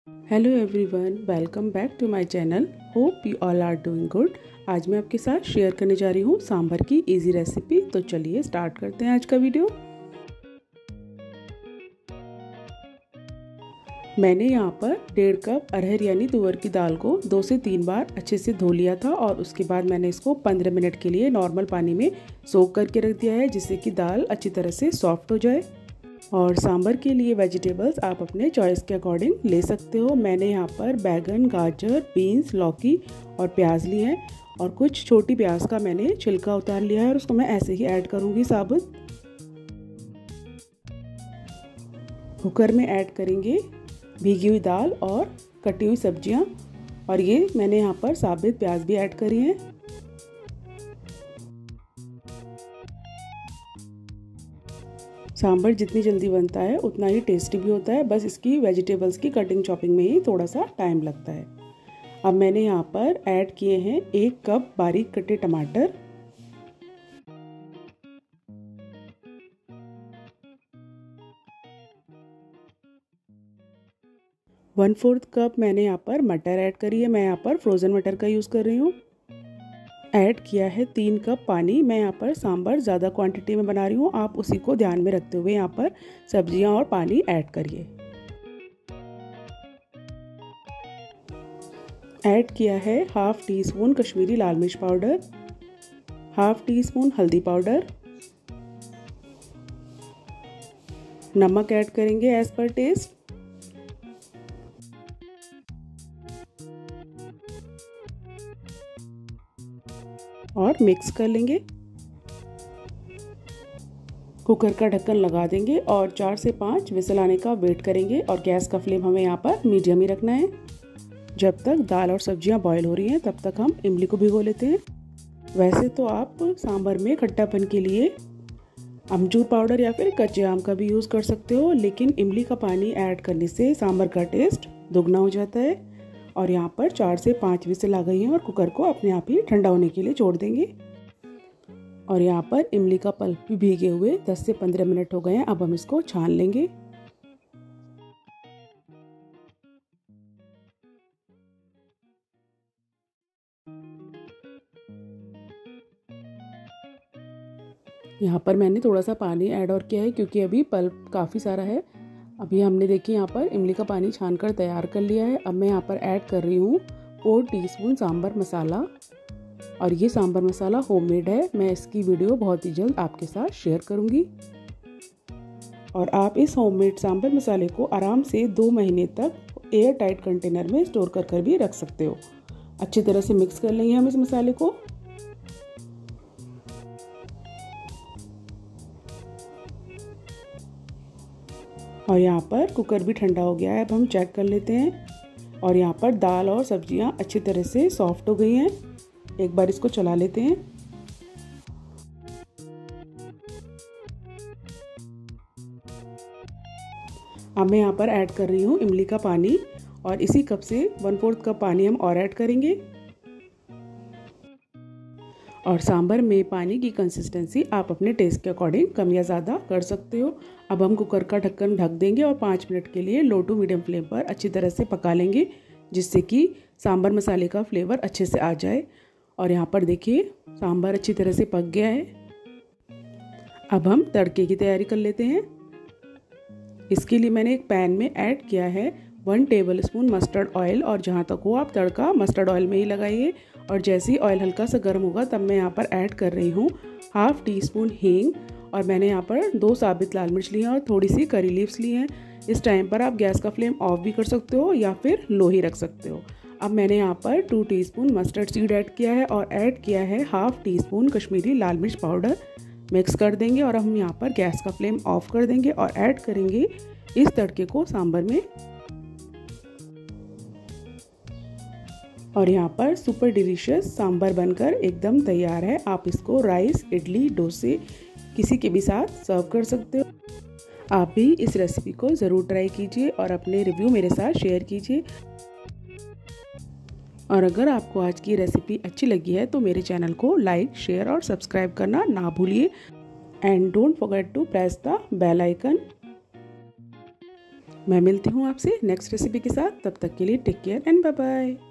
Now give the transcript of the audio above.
Hello everyone, welcome back to my channel. Hope you all are doing good. आज मैं आपके साथ share करने जा रही हूँ सांभर की इजी रेसिपी। तो चलिए स्टार्ट करते हैं आज का वीडियो। मैंने यहाँ पर 1.5 कप अरहर यानी तुअर की दाल को 2 से 3 बार अच्छे से धो लिया था और उसके बाद मैंने इसको 15 मिनट के लिए नॉर्मल पानी में सोक करके रख दिया है, जिससे कि दाल अच्छी तरह से सॉफ्ट हो जाए। और सांभर के लिए वेजिटेबल्स आप अपने चॉइस के अकॉर्डिंग ले सकते हो। मैंने यहाँ पर बैगन, गाजर, बीन्स, लौकी और प्याज लिए हैं और कुछ छोटी प्याज का मैंने छिलका उतार लिया है और उसको मैं ऐसे ही ऐड करूँगी साबुत। कुकर में ऐड करेंगे भीगी हुई दाल और कटी हुई सब्जियाँ, और ये मैंने यहाँ पर साबुत प्याज भी ऐड करी हैं। सांभर जितनी जल्दी बनता है उतना ही टेस्टी भी होता है, बस इसकी वेजिटेबल्स की कटिंग चॉपिंग में ही थोड़ा सा टाइम लगता है। अब मैंने यहाँ पर ऐड किए हैं 1 कप बारीक कटे टमाटर, 1/4 कप मैंने यहाँ पर मटर ऐड करी है। मैं यहाँ पर फ्रोज़न मटर का यूज़ कर रही हूँ। ऐड किया है 3 कप पानी। मैं यहाँ पर सांभर ज़्यादा क्वांटिटी में बना रही हूँ, आप उसी को ध्यान में रखते हुए यहाँ पर सब्जियाँ और पानी ऐड करिए। ऐड किया है 1/2 टीस्पून कश्मीरी लाल मिर्च पाउडर, 1/2 टीस्पून हल्दी पाउडर, नमक ऐड करेंगे एज पर टेस्ट, और मिक्स कर लेंगे। कुकर का ढक्कन लगा देंगे और 4 से 5 विसल आने का वेट करेंगे और गैस का फ्लेम हमें यहाँ पर मीडियम ही रखना है। जब तक दाल और सब्जियाँ बॉईल हो रही हैं तब तक हम इमली को भिगो लेते हैं। वैसे तो आप सांभर में खट्टापन के लिए अमचूर पाउडर या फिर कच्चे आम का भी यूज़ कर सकते हो, लेकिन इमली का पानी ऐड करने से सांभर का टेस्ट दुगना हो जाता है। और यहाँ पर 4 से 5 विसल आ गई हैं और कुकर को अपने आप ही ठंडा होने के लिए छोड़ देंगे। और यहाँ पर इमली का पल्प भी भीगे हुए 10 से 15 मिनट हो गए हैं। अब हम इसको छान लेंगे। यहाँ पर मैंने थोड़ा सा पानी ऐड और किया है क्योंकि अभी पल्प काफ़ी सारा है। अभी हमने देखिए यहाँ पर इमली का पानी छानकर तैयार कर लिया है। अब मैं यहाँ पर ऐड कर रही हूँ 4 टीस्पून सांभर मसाला, और ये सांभर मसाला होममेड है। मैं इसकी वीडियो बहुत ही जल्द आपके साथ शेयर करूँगी। और आप इस होममेड सांभर मसाले को आराम से 2 महीने तक एयर टाइट कंटेनर में स्टोर कर भी रख सकते हो। अच्छी तरह से मिक्स कर लेंगे हम इस मसाले को। और यहाँ पर कुकर भी ठंडा हो गया है। अब हम चेक कर लेते हैं। और यहाँ पर दाल और सब्जियाँ अच्छी तरह से सॉफ्ट हो गई हैं। एक बार इसको चला लेते हैं। अब मैं यहाँ पर ऐड कर रही हूँ इमली का पानी, और इसी कप से 1/4 कप पानी हम और ऐड करेंगे। और सांभर में पानी की कंसिस्टेंसी आप अपने टेस्ट के अकॉर्डिंग कम या ज़्यादा कर सकते हो। अब हम कुकर का ढक्कन ढक देंगे और 5 मिनट के लिए लो टू मीडियम फ्लेम पर अच्छी तरह से पका लेंगे, जिससे कि सांभर मसाले का फ्लेवर अच्छे से आ जाए। और यहाँ पर देखिए सांभर अच्छी तरह से पक गया है। अब हम तड़के की तैयारी कर लेते हैं। इसके लिए मैंने एक पैन में ऐड किया है 1 टेबलस्पून मस्टर्ड ऑयल, और जहाँ तक हो आप तड़का मस्टर्ड ऑयल में ही लगाइए। और जैसे ही ऑयल हल्का सा गर्म होगा तब मैं यहाँ पर ऐड कर रही हूँ 1/2 टीस्पून हींग, और मैंने यहाँ पर 2 साबित लाल मिर्च ली हैं और थोड़ी सी करी लीव्स ली हैं। इस टाइम पर आप गैस का फ्लेम ऑफ भी कर सकते हो या फिर लो ही रख सकते हो। अब मैंने यहाँ पर 2 टीस्पून मस्टर्ड सीड ऐड किया है और ऐड किया है 1/2 टीस्पून कश्मीरी लाल मिर्च पाउडर। मिक्स कर देंगे और हम यहाँ पर गैस का फ्लेम ऑफ कर देंगे और ऐड करेंगे इस तड़के को सांभर में। और यहाँ पर सुपर डिलीशियस सांभर बनकर एकदम तैयार है। आप इसको राइस, इडली, डोसे किसी के भी साथ सर्व कर सकते हो। आप भी इस रेसिपी को ज़रूर ट्राई कीजिए और अपने रिव्यू मेरे साथ शेयर कीजिए। और अगर आपको आज की रेसिपी अच्छी लगी है तो मेरे चैनल को लाइक, शेयर और सब्सक्राइब करना ना भूलिए। And don't forget to press the bell icon. मैं मिलती हूँ आपसे नेक्स्ट रेसिपी के साथ। तब तक के लिए take care and bye bye.